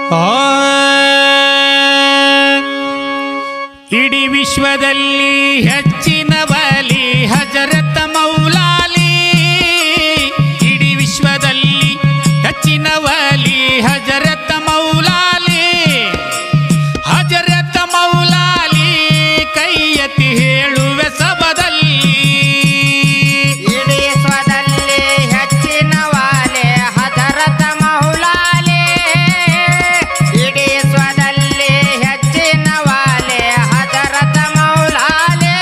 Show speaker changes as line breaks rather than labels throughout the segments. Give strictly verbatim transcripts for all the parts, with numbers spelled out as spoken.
ಇಡೀ ವಿಶ್ವದಲ್ಲಿ ಹೆಚ್ಚಿನ ವಲಿ ಹಜರತ್ ಮೌಲಾಲಿ. ಇಡೀ ವಿಶ್ವದಲ್ಲಿ ಹೆಚ್ಚಿನ ವಲಿ ಹಜರತ್ ಮೌಲಾಲಿ. ಹಜರತ್ ಮೌಲಾಲಿ ಕೈ ಎತ್ತಿ ಹೇಳುವೆ ಸಭದಲ್ಲಿ.
ಇಡೀ ವಿಶ್ವದಲ್ಲಿ ಹೆಚ್ಚಿನ ವಾಲೆ ಹಜರತ್ ಮೌಲಾಲಿ. ಇಡೀ ವಿಶ್ವದಲ್ಲಿ ಹೆಚ್ಚಿನ ವಾಲೆ ಹಜರತ್ ಮೌಲಾಲಿ.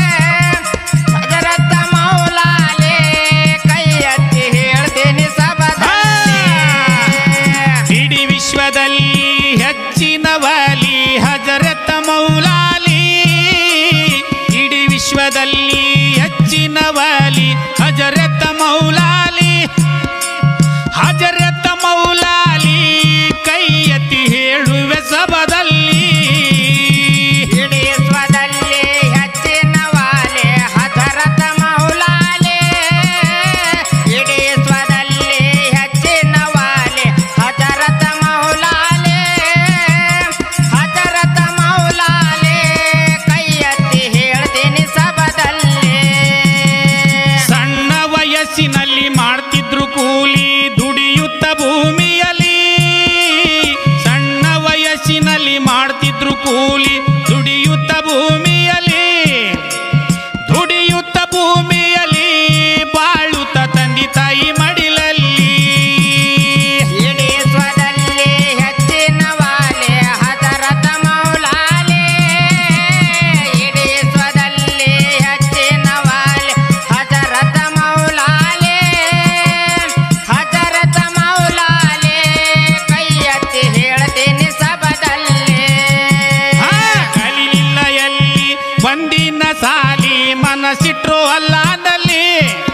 ಹಜರತ್ ಮೌಲಾಲಿ ಕೈ ಎತ್ತಿ ಹೇಳ್ತೀನಿ ಸಭದಲ್ಲಿ.
ಇಡೀ ವಿಶ್ವದಲ್ಲಿ ಹೆಚ್ಚಿನ ವಲಿ ಹಜರತ್ ಮೌಲಾಲಿ. ಇಡೀ ವಿಶ್ವದಲ್ಲಿ ಹೆಚ್ಚಿನ ವಲಿ ಹಜರತ್ ಮೌಲಾಲಿ. ಹಜರತ್ ಮೌಲಾಲಿ ಕೈ ಎತ್ತಿ ಹೇಳುವೆ ಸಭದಲ್ಲಿ.
ಇಡೀ ವಿಶ್ವದಲ್ಲಿ ಹೆಚ್ಚಿನ ವಾಲೆ ಹಜರತ್ ಮೌಲಾಲಿ. ಇಡೀ ವಿಶ್ವದಲ್ಲಿ ಹೆಚ್ಚಿನ ವಾಲೆ ಹಜರತ್ ಮೌಲಾಲಿ. ಹಜರತ್ ಮೌಲಾಲಿ ಕೈ ಎತ್ತಿ ಹೇಳ್ತೀನಿ ಸಭದಲ್ಲಿ.
ಸಣ್ಣ ವಯಸ್ಸಿನಲ್ಲಿ ಮಾಡ್ತಿದ್ರು ಕೂಲಿ ದುಡಿಯುತ್ತ ಭೂಮಿಯಲ್ಲಿ. ಸಣ್ಣ ವಯಸ್ಸಿನಲ್ಲಿ ಮಾಡ್ತಿದ್ರು ಕೂಲಿ ದುಡಿಯುತ್ತ ಭೂಮಿಯಲ್ಲಿ. ದುಡಿಯುತ್ತ ಭೂಮಿಯಲ್ಲಿ ಬಾಳುತ್ತ ತಂದೆ ತಾಯಿ ಮಡಿಲಲ್ಲಿ.
ಇಡೀ ವಿಶ್ವದಲ್ಲಿ ಹೆಚ್ಚಿನ ವಾಲೆ ಹಜರತ್ ಮೌಲಾಲಿ. ಇಡೀ ವಿಶ್ವದಲ್ಲಿ ಹೆಚ್ಚಿನ ವಾಲೆ ಹಜರತ್ ಮೌಲಾಲಿ. ಹಜರತ್ ಮೌಲಾಲಿ ಕೈ ಎತ್ತಿ ಹೇಳ್ತೀನಿ ಸಭದಲ್ಲಿ.
ಹಾ, ಕಲಿಲಿಲ್ಲ ಎಲ್ಲಿ ಒಂದಿನ ಸಾಲಿ ಮನಸ್ಸಿಟ್ರು ಅಲ್ಲಾದಲ್ಲಿ.